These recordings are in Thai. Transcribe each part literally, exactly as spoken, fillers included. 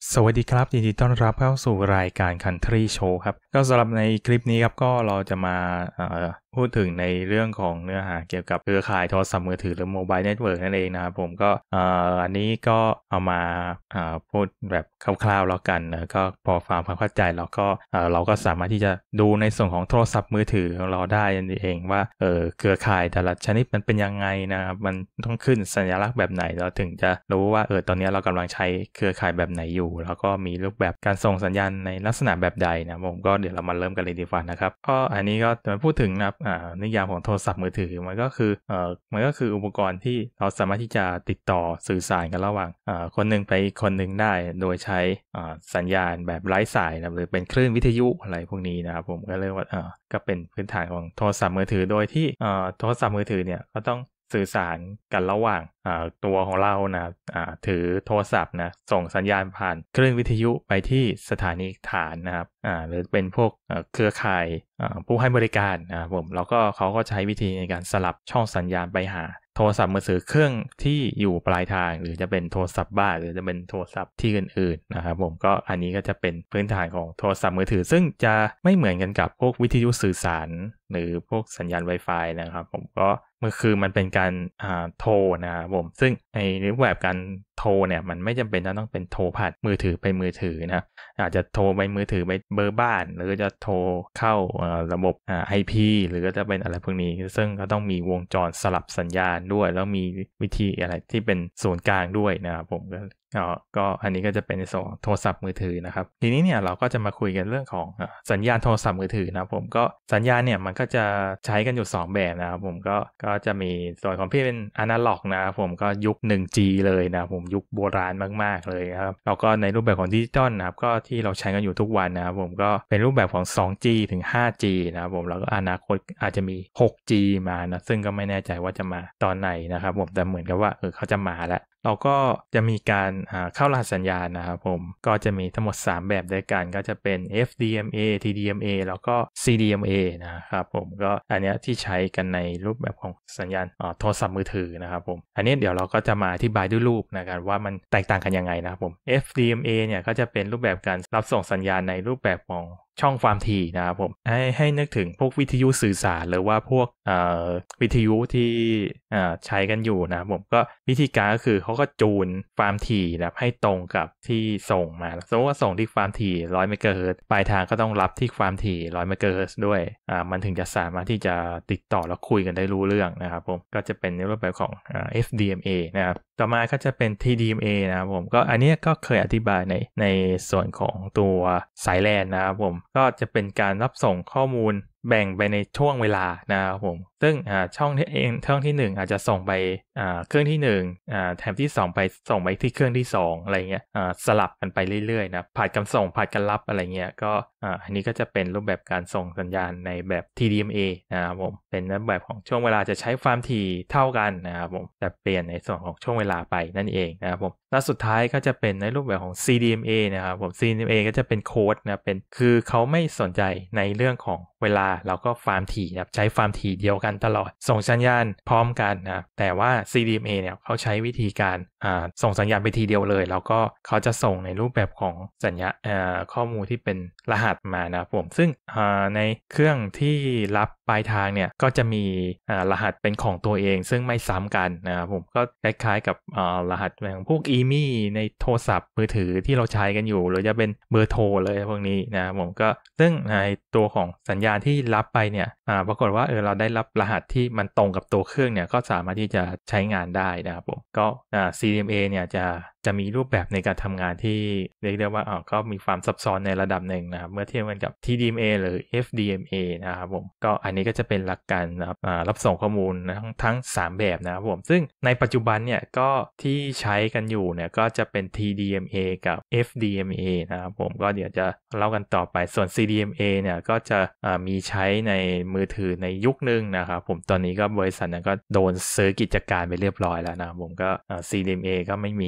สวัสดีครับยินดีต้อนรับเข้าสู่รายการ Country Show ครับก็สำหรับในคลิปนี้ครับก็เราจะมาเอ่อพูดถึงในเรื่องของเนื้อหาเกี่ยวกับเครือข่ายโทรศัพท์มือถือหรือ Mobile Network นั่นเองนะครับผมก็เอ่ออันนี้ก็เอามาอ่าพูดแบบคร่าวๆแล้วกันนะก็พอฟังความเข้าใจแล้วก็เอ่อเราก็สามารถที่จะดูในส่วนของโทรศัพท์มือถือของเราได้นั่นเองว่าเอ่อเครือข่ายแต่ละชนิดมันเป็นยังไงนะครับมันต้องขึ้นสัญลักษณ์แบบไหนเราถึงจะรู้ว่าเออตอนนี้เรากำลังใช้เครือข่ายแบบไหนอยู่แล้วก็มีรูปแบบการส่งสัญญาณในลักษณะแบบใดนะผมก็เดี๋ยวเรามาเริ่มกันเลยดีกว่านะครับก็อันนี้ก็จะมาพูดถึงนะครับอ่านิยามของโทรศัพท์มือถือมันก็คือเอ่อมันก็คืออุปกรณ์ที่เราสามารถที่จะติดต่อสื่อสารกันระหว่างอ่าคนหนึ่งไปอีกคนหนึ่งได้โดยใช้อ่าสัญญาณแบบไร้สายนะหรือเป็นคลื่นวิทยุอะไรพวกนี้นะครับผมก็เรียกว่าเอ่อก็เป็นพื้นฐานของโทรศัพท์มือถือโดยที่เอ่อโทรศัพท์มือถือเนี่ยก็ต้องสื่อสารกันระหว่างอ่าตัวของเรานะอ่าถือโทรศัพท์นะส่งสัญญาณผ่านคลื่นวิทยุไปที่สถานีฐานนะครับอ่าหรือเป็นพวกเอ่อเครือข่ายอ่าผู้ให้บริการนะครับผมแล้วก็เขาก็ใช้วิธีในการสลับช่องสัญญาณไปหาโทรศัพท์มือถือเครื่องที่อยู่ปลายทางหรือจะเป็นโทรศัพท์บ้านหรือจะเป็นโทรศัพท์ที่อื่นๆนะครับผมก็อันนี้ก็จะเป็นพื้นฐานของโทรศัพท์มือถือซึ่งจะไม่เหมือนกันกับพวกวิทยุสื่อสารหรือพวกสัญญาณ Wi-Fi นะครับผมก็มันคือมันเป็นการอ่าโทรนะครับผมซึ่งในรูปแบบการโทรเนี่ยมันไม่จำเป็นจะต้องเป็นโทรผ่านมือถือไปมือถือนะอาจจะโทรไปมือถือไปเบอร์บ้านหรือจะโทรเข้าระบบอ่า ไอ พี หรือก็จะเป็นอะไรพวกนี้ซึ่งก็ต้องมีวงจรสลับสัญญาณด้วยแล้วมีวิธีอะไรที่เป็นศูนย์กลางด้วยนะครับผมก็ก็อันนี้ก็จะเป็นในส่วนของโทรศัพท์มือถือนะครับทีนี้เนี่ยเราก็จะมาคุยกันเรื่องของสัญญาณโทรศัพท์มือถือนะผมก็สัญญาณเนี่ยมันก็จะใช้กันอยู่สองแบบนะครับผมก็ก็จะมีส่วนของพี่เป็นอนาล็อกนะครับผมก็ยุค หนึ่งจี เลยนะผมยุคโบราณมากๆเลยครับแล้วก็ในรูปแบบของดิจิตอลนะครับก็ที่เราใช้กันอยู่ทุกวันนะครับผมก็เป็นรูปแบบของ สองจี ถึง ห้าจี นะครับผมแล้วก็อนาคตอาจจะมี หกจี มานะซึ่งก็ไม่แน่ใจว่าจะมาตอนไหนนะครับผมแต่เหมือนกับว่าเออเขาจะมาแล้วเราก็จะมีการเข้ารหัสสัญญาณนะครับผมก็จะมีทั้งหมดสามแบบด้วยกันก็จะเป็น เอฟ ดี เอ็ม เอ ที ดี เอ็ม เอ แล้วก็ ซี ดี เอ็ม เอ นะครับผมก็อันนี้ที่ใช้กันในรูปแบบของสัญญาณโทรศัพท์มือถือนะครับผมอันนี้เดี๋ยวเราก็จะมาอธิบายด้วยรูปนะครับว่ามันแตกต่างกันยังไงนะครับผม เอฟ ดี เอ็ม เอ เนี่ยก็จะเป็นรูปแบบการรับส่งสัญญาณในรูปแบบของช่องความถี่นะครับผมให้ให้นึกถึงพวกวิทยุสื่อสารหรือว่าพวกวิทยุที่ใช้กันอยู่นะครับผมก็วิธีการก็คือเขาก็จูนความถี่นะครับให้ตรงกับที่ส่งมาสมมติว่าส่งที่ความถี่หนึ่งร้อยเมกะเฮิรตซ์ปลายทางก็ต้องรับที่ความถี่หนึ่งร้อยเมกะเฮิรตซ์ด้วยอ่ามันถึงจะสามารถที่จะติดต่อแล้วคุยกันได้รู้เรื่องนะครับผมก็จะเป็นในรูปแบบของ เอฟ ดี เอ็ม เอ นะครับต่อมาก็จะเป็น ที ดี เอ็ม เอ นะครับผมก็อันนี้ก็เคยอธิบายในในส่วนของตัวสายแลนนะครับผมก็จะเป็นการรับส่งข้อมูลแบ่งไปในช่วงเวลานะครับผมซึ่งช่องที่เองช่องที่หนึ่งอาจจะส่งไปเครื่องที่หนึ่งแถมที่สองไปส่งไปที่เครื่องที่สองอะไรเงี้ยสลับกันไปเรื่อยๆนะผัดกันส่งผัดกันรับอะไรเงี้ยก็อันนี้ก็จะเป็นรูปแบบการส่งสัญญาณในแบบ ที ดี เอ็ม เอ นะครับผมเป็นรูปแบบของช่วงเวลาจะใช้ความถี่เท่ากันนะครับผมแต่เปลี่ยนในส่วนของช่วงเวลาไปนั่นเองนะครับผมและสุดท้ายก็จะเป็นในรูปแบบของ ซี ดี เอ็ม เอ นะครับผม ซี ดี เอ็ม เอ ก็จะเป็นโค้ดนะเป็นคือเขาไม่สนใจในเรื่องของเวลาแล้วก็ความถี่นะครับใช้ความถี่เดียวกันตลอดส่งสัญญาณพร้อมกันนะแต่ว่า ซี ดี เอ็ม เอ เนี่ยเขาใช้วิธีการอ่าส่งสัญญาณไปทีเดียวเลยแล้วก็เขาจะส่งในรูปแบบของสัญญาอ่าข้อมูลที่เป็นรหัสมานะครับผมซึ่งอ่าในเครื่องที่รับปลายทางเนี่ยก็จะมีอ่ารหัสเป็นของตัวเองซึ่งไม่ซ้ำกันนะครับผมก็คล้ายๆกับอ่ารหัสของพวก อี เอ็ม ไอ ในโทรศัพท์มือถือที่เราใช้กันอยู่หรือจะเป็นเบอร์โทรเลยพวกนี้นะครับผมก็ซึ่งในตัวของสัญญาณที่รับไปเนี่ยอ่าปรากฏว่าเออเราได้รับรหัสที่มันตรงกับตัวเครื่องเนี่ยก็สามารถที่จะใช้งานได้นะครับผมก็อ่า ซี ดี เอ็ม เอ เนี่ยจะจะมีรูปแบบในการทำงานที่เรียกได้ว่าอ๋อก็มีความซับซ้อนในระดับหนึ่งนะครับเมื่อเทียบกันกับ ที ดี เอ็ม เอ หรือ เอฟ ดี เอ็ม เอ นะครับผมก็อันนี้ก็จะเป็นหลักการรับอ่ารับส่งข้อมูลทั้งทั้งสามแบบนะครับผมซึ่งในปัจจุบันเนี่ยก็ที่ใช้กันอยู่เนี่ยก็จะเป็น ที ดี เอ็ม เอ กับ เอฟ ดี เอ็ม เอ นะครับผมก็เดี๋ยวจะเล่ากันต่อไปส่วน ซี ดี เอ็ม เอ เนี่ยก็จะอ่ามีใช้ในมือถือในยุคนึงนะครับผมตอนนี้ก็บริษัทนั้นก็โดนซื้อกิจการไปเรียบร้อยแล้วนะครับผมก็อ่า ซี ดี เอ็ม เอ ก็ไม่มีแล้ว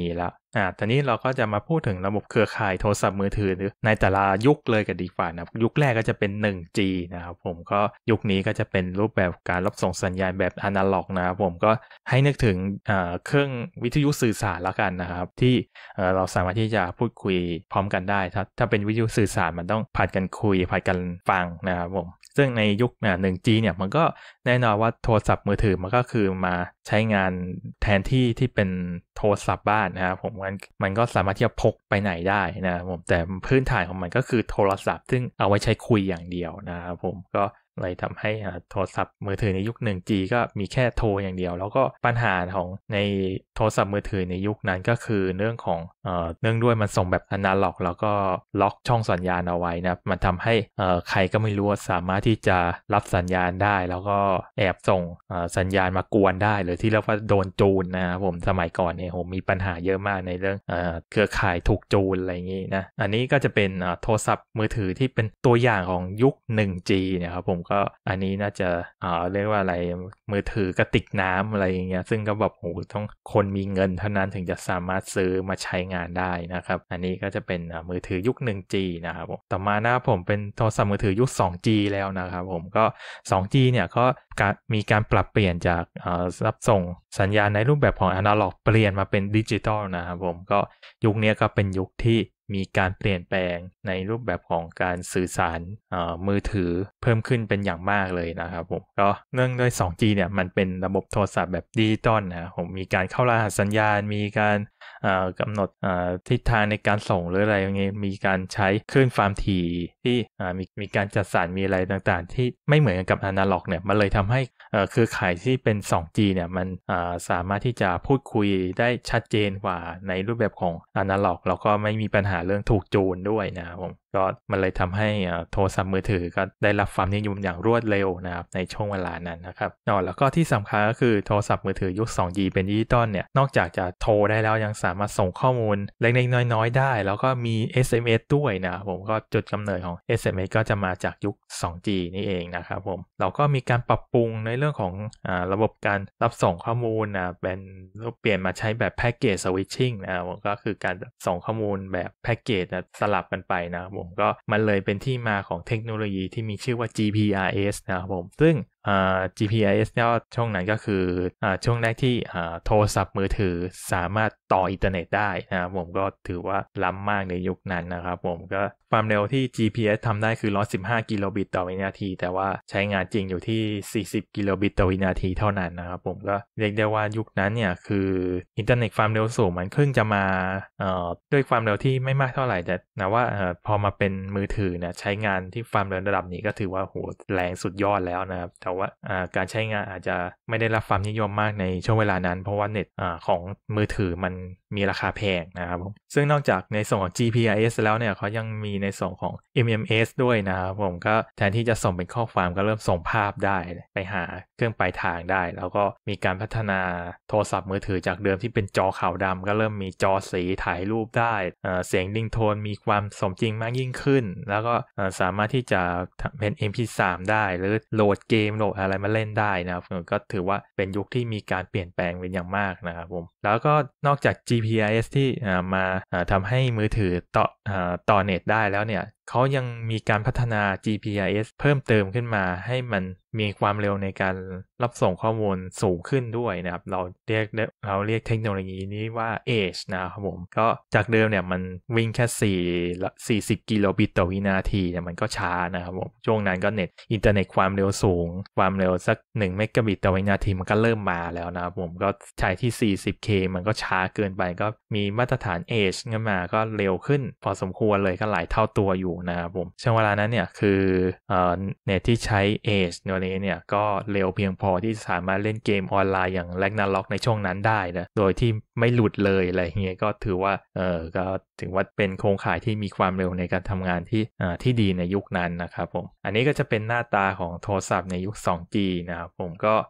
อ่าตอนนี้เราก็จะมาพูดถึงระบบเครือข่ายโทรศัพท์มือถือในแต่ละยุคเลยกันดีกว่านะยุคแรกก็จะเป็น หนึ่งจี นะครับผมก็ยุคนี้ก็จะเป็นรูปแบบการรับส่งสัญญาณแบบอนาล็อกนะครับผมก็ให้นึกถึงอ่าเครื่องวิทยุสื่อสารแล้วกันนะครับที่เอ่อเราสามารถที่จะพูดคุยพร้อมกันได้ถ้าถ้าเป็นวิทยุสื่อสารมันต้องผัดกันคุยผัดกันฟังนะครับผมซึ่งในยุค หนึ่งจี เนี่ยมันก็แน่นอนว่าโทรศัพท์มือถือมันก็คือมาใช้งานแทนที่ที่เป็นโทรศัพท์บ้านนะครับผมมันมันก็สามารถที่จะพกไปไหนได้นะครับผมแต่พื้นฐานของมันก็คือโทรศัพท์ซึ่งเอาไว้ใช้คุยอย่างเดียวนะครับผมก็เลยทำให้โทรศัพท์มือถือในยุค หนึ่งจี ก็มีแค่โทรอย่างเดียวแล้วก็ปัญหาของในโทรศัพท์มือถือในยุคนั้นก็คือเรื่องของเอ่อเนื่องด้วยมันส่งแบบอนาล็อกแล้วก็ล็อกช่องสัญญาณเอาไว้นะมันทำให้เอ่อใครก็ไม่รู้สามารถที่จะรับสัญญาณได้แล้วก็แอบส่งเอ่อสัญญาณมากวนได้หรือที่เรียกว่าโดนจูนนะครับผมสมัยก่อนเนี่ยผมมีปัญหาเยอะมากในเรื่องเอ่อเครือข่ายถูกจูนอะไรอย่างงี้นะอันนี้ก็จะเป็นโทรศัพท์มือถือที่เป็นตัวอย่างของยุค หนึ่งจี เนี่ยครับผมก็อันนี้น่าจะเอ่อเรียกว่าอะไรมือถือกระติกน้ำอะไรอย่างเงี้ยซึ่งก็แบบโหต้องคนมีเงินเท่านั้นถึงจะสามารถซื้อมาใช้งานได้นะครับอันนี้ก็จะเป็นมือถือยุค หนึ่งจี นะครับผมต่อมานะครับผมเป็นโทรศัพท์มือถือยุค สองจี แล้วนะครับผมก็ สองจี เนี่ยก็มีการปรับเปลี่ยนจากรับส่งสัญญาณในรูปแบบของอนาล็อกเปลี่ยนมาเป็นดิจิตอลนะครับผมก็ยุคนี้ก็เป็นยุคที่มีการเปลี่ยนแปลงในรูปแบบของการสื่อสารมือถือเพิ่มขึ้นเป็นอย่างมากเลยนะครับผมก็เนื่องด้วย สองจี เนี่ยมันเป็นระบบโทรศัพท์แบบดิจิตอลนะผมมีการเข้ารหัสสัญญาณมีการกำหนดทิศทางในการส่งหรืออะไรอย่างเงี้ยมีการใช้คลื่นความถี่ที่มีมีการจัดสรรมีอะไรต่างๆที่ไม่เหมือนกับอนาล็อกเนี่ยมันเลยทำให้เครือข่ายที่เป็น สองจี เนี่ยมันสามารถที่จะพูดคุยได้ชัดเจนกว่าในรูปแบบของอนาล็อกแล้วก็ไม่มีปัญหาเรื่องถูกจูนด้วยนะครับผมก็มันเลยทำให้โทรศัพท์มือถือก็ได้รับความนิยมอย่างรวดเร็วนะครับในช่วงเวลานั้นนะครับอ๋อแล้วก็ที่สำคัญก็คือโทรศัพท์มือถือยุค สองจี เป็นดิจิตอลเนี่ยนอกจากจะโทรได้แล้วยังสามารถส่งข้อมูลเล็กๆน้อยๆได้แล้วก็มี เอส เอ็ม เอส ด้วยนะผมก็จุดกำเนิดของ เอส เอ็ม เอส ก็จะมาจากยุค สองจี นี่เองนะครับผมเราก็มีการปรับปรุงในเรื่องของอ่าระบบการรับส่งข้อมูลนะเป็นเปลี่ยนมาใช้แบบแพ็กเกจสวิตชิ่งนะผมก็คือการส่งข้อมูลแบบแพ็กเกจสลับกันไปนะผมก็มันเลยเป็นที่มาของเทคโนโลยีที่มีชื่อว่า จี พี อาร์ เอส นะครับผมซึ่งจี พี อาร์ เอส เนี่ยช่วงนั้นก็คืออช่วงแรกที่โทรศัพท์มือถือสามารถต่ออินเทอร์เน็ตได้นะครับผมก็ถือว่าล้ำมากในยุคนั้นนะครับผมก็ความเร็วที่ จี พี เอส ทำได้คือหนึ่งร้อยสิบห้ากิโลบิตต่อวินาทีแต่ว่าใช้งานจริงอยู่ที่สี่สิบกิโลบิตต่อวินาทีเท่านั้นนะครับผมก็เรียกได้ว่ายุคนั้นเนี่ยคืออินเทอร์เน็ตความเร็วสูงมันเพิ่งจะมาด้วยความเร็วที่ไม่มากเท่าไหร่แต่นะว่าพอมาเป็นมือถือเนี่ยใช้งานที่ความเร็วระดับนี้ก็ถือว่าโหแรงสุดยอดแล้วนะครับแต่ว่าการใช้งานอาจจะไม่ได้รับความนิยมมากในช่วงเวลานั้นเพราะว่าเน็ตของมือถือมันมีราคาแพงนะครับผมซึ่งนอกจากในส่วนของ จี พี อาร์ เอส แล้วเนี่ยเขายังมีในส่วนของ เอ็ม เอ็ม เอส ด้วยนะครับผมก็แทนที่จะส่งเป็นข้อความก็เริ่มส่งภาพได้ไปหาเครื่องปลายทางได้แล้วก็มีการพัฒนาโทรศัพท์มือถือจากเดิมที่เป็นจอขาวดำก็เริ่มมีจอสีถ่ายรูปได้เสียงริงโทนมีความสมจริงมากยิ่งขึ้นแล้วก็สามารถที่จะเป็น เอ็ม พี ทรี ได้หรือโหลดเกมโหลดอะไรมาเล่นได้นะครับก็ถือว่าเป็นยุคที่มีการเปลี่ยนแปลงเป็นอย่างมากนะครับผมแล้วก็นอกจาก จี พี อาร์ เอส ที่มาทำให้มือถือต่อต่อเน็ตได้แล้วเนี่ยเขายังมีการพัฒนา จี พี อาร์ เอส เพิ่มเติมขึ้นมาให้มันมีความเร็วในการรับส่งข้อมูลสูงขึ้นด้วยนะครับเราเรียกเราเรียกเทคโนโลยีนี้ว่า Edge นะครับผมก็จากเดิมเนี่ยมันวิ่งแค่สี่ สี่สิบกิโลบิตต่อวินาทีเนี่ยมันก็ช้านะครับผมช่วงนั้นก็เน็ตอินเทอร์เน็ตความเร็วสูงความเร็วสักหนึ่งเมกะบิตต่อวินาทีมันก็เริ่มมาแล้วนะครับผมก็ใช้ที่ สี่สิบเค มันก็ช้าเกินไปก็มีมาตรฐาน Edge ขึ้นมาก็เร็วขึ้นพอสมควรเลยก็หลายเท่าตัวอยู่นะครับผมช่วงเวลานั้นเนี่ยคือเอ่อเน็ตที่ใช้ Edge ตัวนี้เนี่ยก็เร็วเพียงพอที่สามารถเล่นเกมออนไลน์อย่าง Ragnarok ในช่วงนั้นได้นะโดยที่ไม่หลุดเลยอะไรเงี้ยก็ถือว่าเออก็ถือว่าเป็นโครงข่ายที่มีความเร็วในการทำงานที่อ่าที่ดีในยุคนั้นนะครับผมอันนี้ก็จะเป็นหน้าตาของโทรศัพท์ในยุค สองจี นะครับผมก็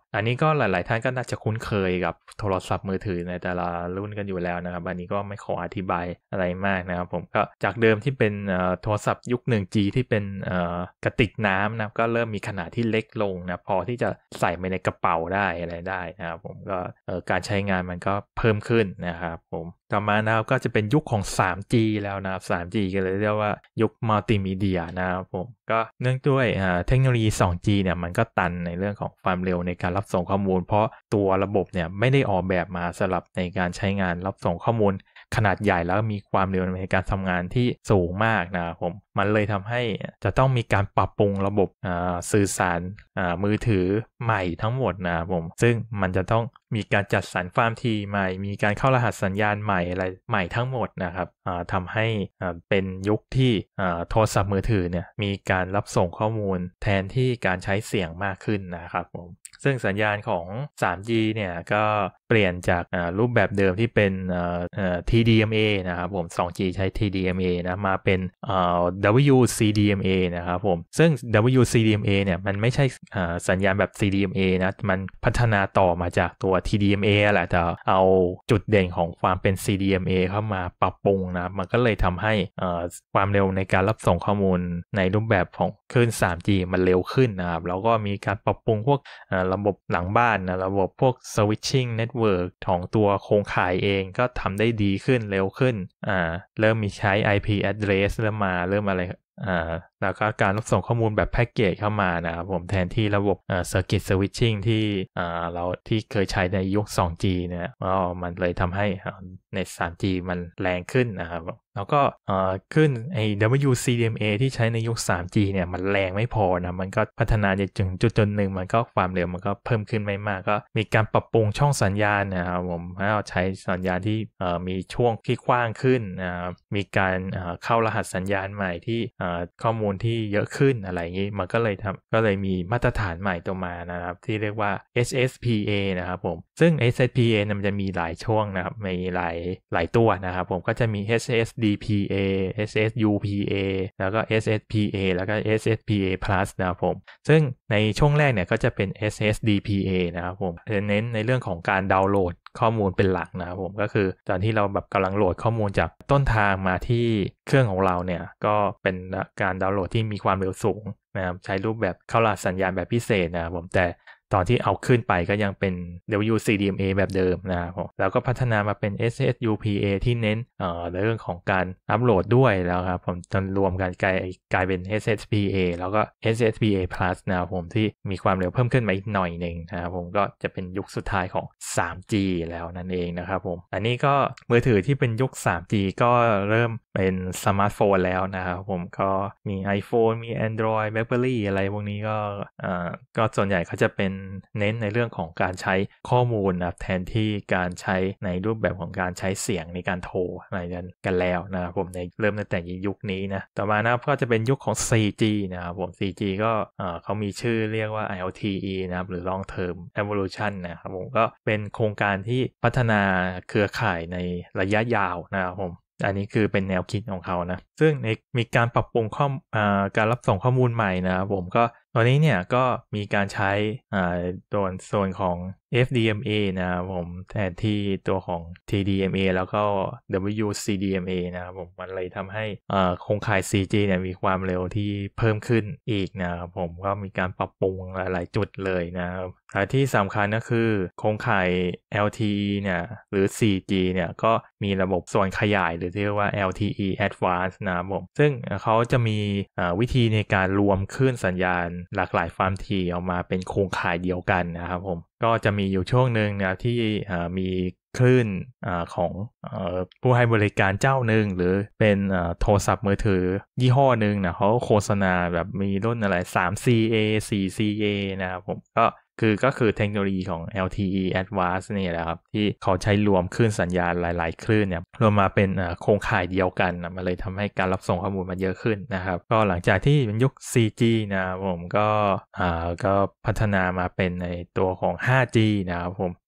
อันนี้ก็หลายๆท่านก็น่าจะคุ้นเคยกับโทรศัพท์มือถือในแต่ละรุ่นกันอยู่แล้วนะครับอันนี้ก็ไม่ขออธิบายอะไรมากนะครับผมก็จากเดิมที่เป็นโทรศัพท์ยุค หนึ่งจี ที่เป็นกระติกน้ำนะก็เริ่มมีขนาดที่เล็กลงนะพอที่จะใส่ไปในกระเป๋าได้อะไรได้นะครับผมก็การใช้งานมันก็เพิ่มขึ้นนะครับผมต่อมานะครับก็จะเป็นยุคของ ทรีจี แล้วนะครับ ทรีจี ก็เลยเรียกว่ายุคมัลติมีเดียนะครับผมก็เนื่องด้วยเทคโนโลยี ทูจี เนี่ยมันก็ตันในเรื่องของความเร็วในการรับส่งข้อมูลเพราะตัวระบบเนี่ยไม่ได้ออกแบบมาสำหรับในการใช้งานรับส่งข้อมูลขนาดใหญ่แล้วมีความเร็วในการทำงานที่สูงมากนะครับผมมันเลยทำให้จะต้องมีการปรับปรุงระบบสื่อสารมือถือใหม่ทั้งหมดนะครับผมซึ่งมันจะต้องมีการจัดสรรความถี่ใหม่มีการเข้ารหัสสัญญาณใหม่อะไรใหม่ทั้งหมดนะครับทำให้เป็นยุคที่โทรศัพท์มือถือเนี่ยมีการรับส่งข้อมูลแทนที่การใช้เสียงมากขึ้นนะครับผมซึ่งสัญญาณของ ทรีจี เนี่ยก็เปลี่ยนจากรูปแบบเดิมที่เป็น ที ดี เอ็ม เอ นะครับผม ทูจี ใช้ ที ดี เอ็ม เอ นะมาเป็น ดับเบิลยู ซี ดี เอ็ม เอ นะครับผมซึ่ง ดับเบิลยู ซี ดี เอ็ม เอ เนี่ยมันไม่ใช่สัญญาณแบบ ซี ดี เอ็ม เอ นะมันพัฒนาต่อมาจากตัว ที ดี เอ็ม เอ แหละแต่เอาจุดเด่นของความเป็น ซี ดี เอ็ม เอ เข้ามาปรับปรุงนะมันก็เลยทำให้ความเร็วในการรับส่งข้อมูลในรูปแบบของคลื่น ทรีจี มันเร็วขึ้นนะครับแล้วก็มีการปรับปรุงพวกระบบหลังบ้านนะระบบพวก switching network ของตัวโครงข่ายเองก็ทำได้ดีขึ้นเร็วขึ้นอ่าเริ่มมีใช้ ไอ พี address เริ่มมาเริ่มอะไรอ่าแล้วก็การรับส่งข้อมูลแบบแพ็กเกจเข้ามานะครับผมแทนที่ระบบเอ่อ circuit switching ที่อ่าเราที่เคยใช้ในยุค ทูจี เนี่ยก็มันเลยทำให้ใน ทรีจี มันแรงขึ้นนะครับแล้วก็เอ่อขึ้นไอ้ ดับเบิลยู ซี ดี เอ็ม เอ ที่ใช้ในยุค ทรีจี เนี่ยมันแรงไม่พอนะมันก็พัฒนาจนถึงจุดจนหนึ่งมันก็ความเร็วมันก็เพิ่มขึ้นไม่มากก็มีการปรับปรุงช่องสัญญาณนะครับผมให้เราใช้สัญญาณที่เอ่อมีช่วงที่กว้างขึ้นนะครับมีการเอ่อเข้ารหัสสัญญาณใหม่ที่เอ่อข้อมูลที่เยอะขึ้นอะไรอย่างนี้มันก็เลยทำก็เลยมีมาตรฐานใหม่ตัวมานะครับที่เรียกว่า เอส เอส พี เอ นะครับผมซึ่ง เอส เอส พี เอ เนี่ยมันจะมีหลายช่วงนะครับมีหลายหลายตัวนะครับผมก็จะมี เอส เอส ดี พี เอ เอส เอส ยู พี เอ แล้วก็ เอส เอส พี เอ แล้วก็ เอส เอส พี เอ Plus นะครับผมซึ่งในช่วงแรกเนี่ยก็จะเป็น เอส เอส ดี พี เอ นะครับผมเน้นในเรื่องของการดาวน์โหลดข้อมูลเป็นหลักนะครับผมก็คือตอนที่เราแบบกำลังโหลดข้อมูลจากต้นทางมาที่เครื่องของเราเนี่ยก็เป็นการดาวน์โหลดที่มีความเร็วสูงนะครับใช้รูปแบบเข้ารหัสสัญญาณแบบพิเศษนะครับผมแต่ตอนที่เอาขึ้นไปก็ยังเป็น ดับเบิลยู ซี ดี เอ็ม เอ แบบเดิมนะครับผมแล้วก็พัฒนามาเป็น เอส เอส ยู พี เอ ที่เน้นเอ่อในเรื่องของการอัปโหลดด้วยแล้วครับผมจนรวมกันกลายกลายเป็น เอส เอส พี เอ แล้วก็ เอส เอส พี เอ Plus นะครับผมที่มีความเร็วเพิ่มขึ้นมาอีกหน่อยนึงนะครับผมก็จะเป็นยุคสุดท้ายของ ทรีจี แล้วนั่นเองนะครับผมอันนี้ก็มือถือที่เป็นยุค ทรีจี ก็เริ่มเป็นสมาร์ทโฟนแล้วนะครับผมก็มี iPhone มี Android BlackBerry อะไรพวกนี้ก็อ่าก็ส่วนใหญ่เขาจะเป็นเน้นในเรื่องของการใช้ข้อมูลนะแทนที่การใช้ในรูปแบบของการใช้เสียงในการโทรอะไรกันกันแล้วนะครับผมในเริ่มตั้งแต่ยุคนี้นะต่อมานะครับก็จะเป็นยุคของ โฟร์จี นะครับผม โฟร์จี ก็เอ่อเขามีชื่อเรียกว่า แอล ที อี นะครับหรือ Long Term Evolution นะครับผมก็เป็นโครงการที่พัฒนาเครือข่ายในระยะยาวนะครับผมอันนี้คือเป็นแนวคิดของเขานะซึ่งมีการปรับปรุงข้อการรับส่งข้อมูลใหม่นะครับผมก็ตอนนี้เนี่ยก็มีการใช้ตัวส่วนของ เอฟ ดี เอ็ม เอ นะครับผมแทนที่ตัวของ ที ดี เอ็ม เอ แล้วก็ ดับเบิลยู ซี ดี เอ็ม เอ นะครับผมมันเลยทำให้โครงข่าย ทรีจี เนี่ยมีความเร็วที่เพิ่มขึ้นอีกนะครับผมก็มีการปรับปรุงหลายๆจุดเลยนะครับและที่สำคัญก็คือโครงข่าย แอล ที อี เนี่ยหรือ โฟร์จี เนี่ยก็มีระบบส่วนขยายหรือที่เรียกว่า แอล ที อี Advanced นะครับผมซึ่งเขาจะมีวิธีในการรวมคลื่นสัญญาณหลากหลายความถี่ออกมาเป็นโครงข่ายเดียวกันนะครับผมก็จะมีอยู่ช่วงหนึ่งนะที่มีคลื่นอของอผู้ให้บริการเจ้าหนึ่งหรือเป็นโทรศัพท์มือถือยี่ห้อหนึ่งนะเขาโฆษณาแบบมีรุ่นอะไร ทรี ซี เอ โฟร์ ซี เอ นะครับผมก็คือก็คือเทคโนโลยีของ แอล ที อี Advanced นี่แหละครับที่เขาใช้รวมคลื่นสัญญาณหลายๆคลื่นเนี่ยรวมมาเป็นโครงข่ายเดียวกันมันเลยทำให้การรับส่งข้อมูลมันเยอะขึ้นนะครับก็หลังจากที่เป็นยุค โฟร์จี นะผมก็อ่าก็พัฒนามาเป็นในตัวของ ไฟว์จี นะครับผม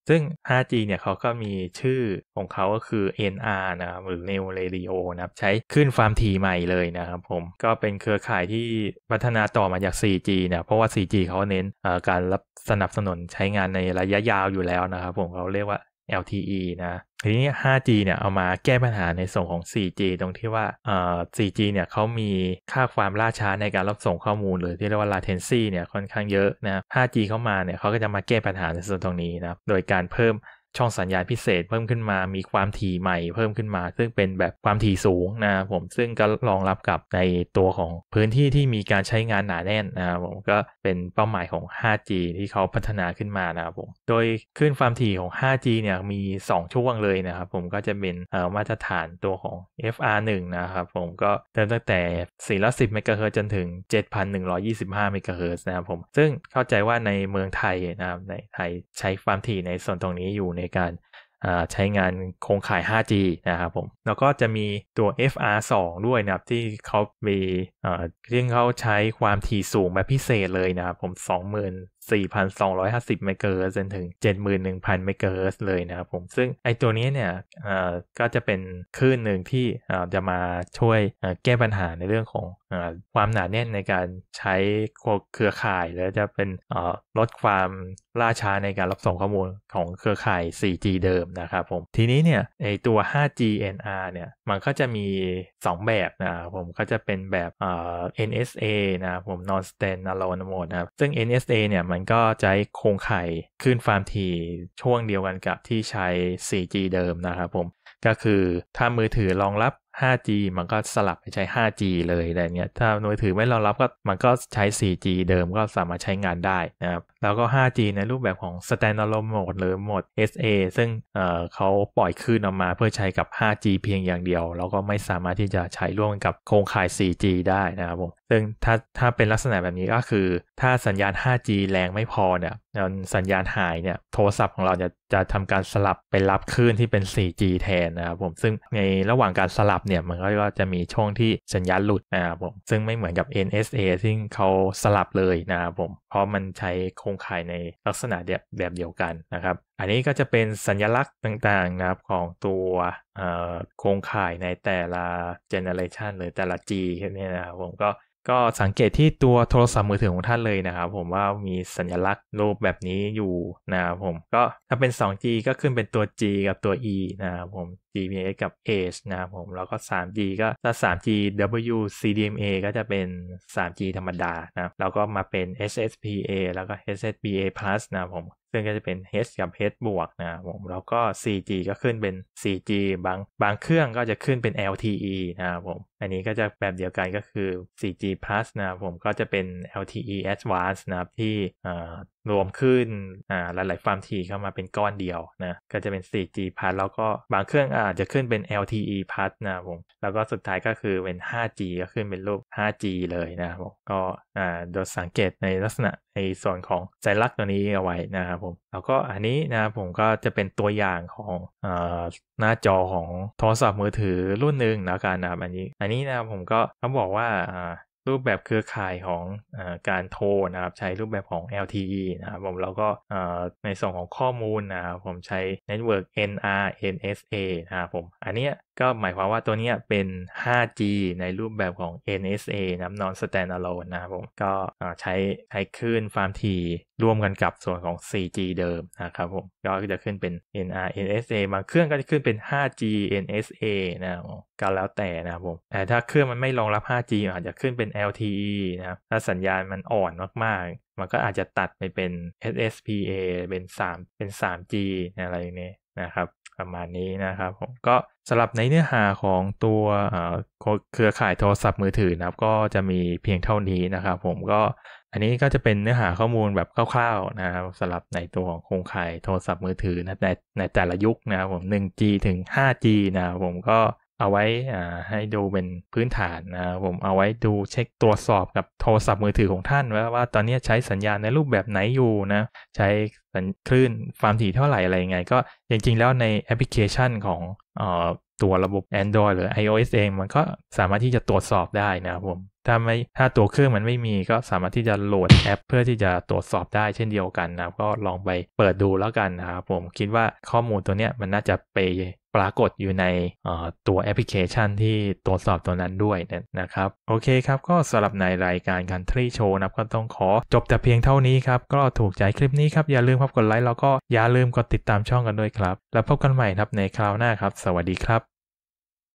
ซึ่ง ไฟว์จี เนี่ยเขาก็มีชื่อของเขาก็คือ เอ็น อาร์ นะครับหรือ Neo Radio นะครับใช้คลื่นความถี่ใหม่เลยนะครับผมก็เป็นเครือข่ายที่พัฒนาต่อมาจาก โฟร์จี นะเพราะว่า โฟร์จี เขาเน้นการรับสนับสนุนใช้งานในระยะยาวอยู่แล้วนะครับผมเขาเรียกว่า แอล ที อี นะทีนี้ ไฟว์จี เนี่ยเอามาแก้ปัญหาในส่วนของ โฟร์จี ตรงที่ว่าเอ่อ โฟร์จี เนี่ยเขามีค่าความล่าช้าในการรับส่งข้อมูลหรือที่เรียกว่า latency เนี่ยค่อนข้างเยอะนะ ไฟว์จี เข้ามาเนี่ยเขาก็จะมาแก้ปัญหาในส่วนตรงนี้นะครับโดยการเพิ่มช่องสัญญาณพิเศษเพิ่มขึ้นมามีความถี่ใหม่เพิ่มขึ้นมาซึ่งเป็นแบบความถี่สูงนะครับผมซึ่งก็รองรับกับในตัวของพื้นที่ที่มีการใช้งานหนาแน่นนะครับผมก็เป็นเป้าหมายของ ไฟว์จี ที่เขาพัฒนาขึ้นมานะครับผมโดยคลื่นความถี่ของ ไฟว์จี เนี่ยมีสองช่วงเลยนะครับผมก็จะเป็นมาตรฐานตัวของ เอฟ อาร์ วัน นะครับผมก็เริ่มตั้งแต่สี่ร้อยสิบเมกะเฮิรตซ์จนถึง เจ็ดพันหนึ่งร้อยยี่สิบห้าเมกะเฮิรตซ์นะครับผมซึ่งเข้าใจว่าในเมืองไทยนะครับในไทยใช้ความถี่ในส่วนตรงนี้อยู่ในการใช้งานโครงข่าย ไฟว์จี นะครับผมแล้วก็จะมีตัว เอฟ อาร์ ทู ด้วยนะครับที่เขามีที่เขาใช้ความถี่สูงแบบพิเศษเลยนะครับผม สองหมื่นสี่พันสองร้อยห้าสิบ เมกะเฮิรตซ์จนถึง เจ็ดหมื่นหนึ่งพัน เมกะเฮิรตซ์เลยนะครับผมซึ่งไอตัวนี้เนี่ยก็จะเป็นคลื่นหนึ่งที่จะมาช่วยแก้ปัญหาในเรื่องของความหนาแน่นในการใช้เครือข่ายและจะเป็นลดความล่าช้าในการรับส่งข้อมูลของเครือข่าย โฟร์จี เดิมนะครับผมทีนี้เนี่ยไอตัว ไฟว์จี เอ็น อาร์ เนี่ยมันก็จะมีสองแบบนะครับผมก็จะเป็นแบบ เอ็น เอส เอ นะครับผม non standalone mode นะครับซึ่ง เอ็น เอส เอ เนี่ยมันก็ใช้โครงข่ายคลื่นความถี่ช่วงเดียวกันกับที่ใช้ โฟร์จี เดิมนะครับผมก็คือถ้ามือถือรองรับ ไฟว์จี มันก็สลับไปใช้ ไฟว์จี เลยอะไรเงี้ยถ้ามือถือไม่รองรับก็มันก็ใช้ โฟร์จี เดิมก็สามารถใช้งานได้นะครับแล้วก็ ไฟว์จี ในรูปแบบของ standalone mode หรือ mode เอส เอ ซึ่งเอ่อเขาปล่อยคลื่นออกมาเพื่อใช้กับ ไฟว์จี เพียงอย่างเดียวแล้วก็ไม่สามารถที่จะใช้ร่วมกับโครงข่าย โฟร์จี ได้นะครับผมซึ่งถ้าถ้าเป็นลักษณะแบบนี้ก็คือถ้าสัญญาณ ไฟว์จี แรงไม่พอเนี่ยสัญญาณหายเนี่ยโทรศัพท์ของเราจะจะทำการสลับไปรับคลื่นที่เป็น โฟร์จี แทนนะครับผมซึ่งในระหว่างการสลับเนี่ยมันก็จะมีช่วงที่สัญญาณหลุดนะครับผมซึ่งไม่เหมือนกับ เอ็น เอส เอ ซึ่งเขาสลับเลยนะครับผมเพราะมันใช้โครงข่ายในลักษณะแบบเดียวกันนะครับอันนี้ก็จะเป็นสัญลักษณ์ต่างๆนะครับของตัวโครงข่ายในแต่ละ generation หรือแต่ละ G เนี่ยนะครับผมก็ก็สังเกตที่ตัวโทรศัพท์มือถือของท่านเลยนะครับผมว่ามีสัญลักษณ์รูปแบบนี้อยู่นะครับผมก็ถ้าเป็น ทู จี ก็ขึ้นเป็นตัว G กับตัว E นะครับผม จี พี เอส กับ H นะครับผมแล้วก็ ทรี จี ก็ถ้า ทรี จี ดับเบิลยู ซี ดี เอ็ม เอ ก็จะเป็น ทรี จี ธรรมดานะแล้วก็มาเป็น เอช เอส พี เอ แล้วก็ เอช เอส พี เอ plus นะครับผมซึ่งก็จะเป็น H กับ H บวกนะครับผมแล้วก็ โฟร์จี ก็ขึ้นเป็น โฟร์จี บางบางเครื่องก็จะขึ้นเป็น แอล ที อี นะครับผมอันนี้ก็จะแบบเดียวกันก็คือ โฟร์จี plus นะครับผมก็จะเป็น แอล ที อี advanced นะครับที่รวมขึ้นหลายๆความถี่เข้ามาเป็นก้อนเดียวนะก็จะเป็น โฟร์จี plus แล้วก็บางเครื่องอาจจะขึ้นเป็น แอล ที อี plus นะครับผมแล้วก็สุดท้ายก็คือเป็น ไฟว์จี ก็ขึ้นเป็นรูป ไฟว์จี เลยนะครับผมก็โดยสังเกตในลักษณะในส่วนของสัญลักษณ์ตัวนี้เอาไว้นะครับผมแล้วก็อันนี้นะครับผมก็จะเป็นตัวอย่างของเอ่อหน้าจอของโทรศัพท์มือถือรุ่นหนึ่งแล้วกันนะครับอันนี้อันนี้นะครับผมก็ต้องบอกว่ารูปแบบเครือข่ายของเอ่อการโทรนะครับใช้รูปแบบของ แอล ที อี นะครับผมแล้วก็ในส่วนของข้อมูลนะครับผมใช้ Network เอ็น อาร์ เอ็น เอส เอ นะครับผมอันนี้ก็หมายความว่าตัวนี้เป็น ไฟว์จี ในรูปแบบของ เอ็น เอส เอ นะครับ non standalone นะครับผมก็ใช้ใช้คลื่นความถี่ร่วมกันกับส่วนของ โฟร์จี เดิมนะครับผมก็จะขึ้นเป็น เอ็น อาร์ เอ็น เอส เอ บางเครื่องก็จะขึ้นเป็น ไฟว์จี เอ็น เอส เอ นะครับก็แล้วแต่นะครับผมแต่ถ้าเครื่องมันไม่รองรับ ไฟว์จี อาจจะขึ้นเป็น แอล ที อี นะครับถ้าสัญญาณมันอ่อนมากๆมันก็อาจจะตัดไปเป็น เอส เอส พี เอ เป็น3เป็น ทรี จี อะไรนี้นะครับประมาณนี้นะครับผมก็สำหรับในเนื้อหาของตัวเครือข่ายโทรศัพท์มือถือนะครับก็จะมีเพียงเท่านี้นะครับผมก็อันนี้ก็จะเป็นเนื้อหาข้อมูลแบบคร่าวๆนะครับสำหรับในตัวของโครงข่ายโทรศัพท์มือถือในในแต่ละยุคนะครับผม หนึ่ง จี ถึง ไฟว์จี นะครับผมก็เอาไว้ให้ดูเป็นพื้นฐานนะครับผมเอาไว้ดูเช็คตรวจสอบกับโทรศัพท์มือถือของท่านว่าว่าตอนนี้ใช้สัญญาณในรูปแบบไหนอยู่นะใช้คลื่นความถี่เท่าไหร่อะไรยังไงก็จริงๆแล้วในแอปพลิเคชันของเอ่อตัวระบบ Android หรือ iOS เองมันก็สามารถที่จะตรวจสอบได้นะครับผมถ้าไม่ถ้าตัวเครื่องมันไม่มีก็สามารถที่จะโหลดแอปเพื่อที่จะตรวจสอบได้เช่นเดียวกันนะครับก็ลองไปเปิดดูแล้วกันนะครับผมคิดว่าข้อมูลตัวเนี้ยมันน่าจะไปปรากฏอยู่ในตัวแอปพลิเคชันที่ตรวจสอบตัวนั้นด้วยนะครับโอเคครับก็สำหรับในรายการ Country Show นะครับก็ต้องขอจบแต่เพียงเท่านี้ครับก็ถูกใจคลิปนี้ครับอย่าลืมครับกดไลค์แล้วก็อย่าลืมกดติดตามช่องกันด้วยครับแล้วพบกันใหม่ครับในคราวหน้าครับสวัสดีครับ